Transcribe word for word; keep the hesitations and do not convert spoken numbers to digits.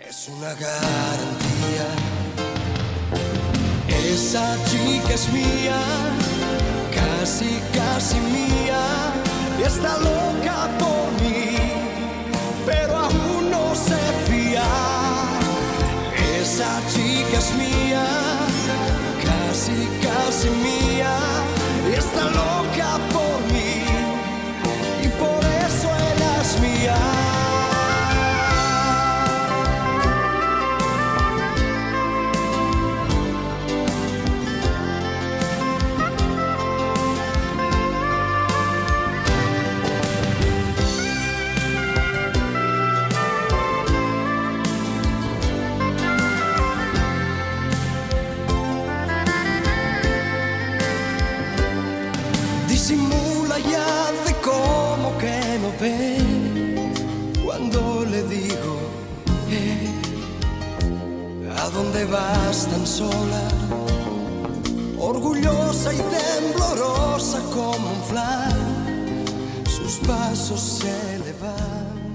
Es una garantía. Esa chica es mía, casi, casi mía, y está loca por mí, pero aún no se fía. Esa chica es mía, casi, casi mía, y está loca por mí, y por eso ella es mía. Disimula y hace como que no ve cuando le digo, eh, ¿a dónde vas tan sola? Orgullosa y temblorosa como un flan, sus pasos se le van.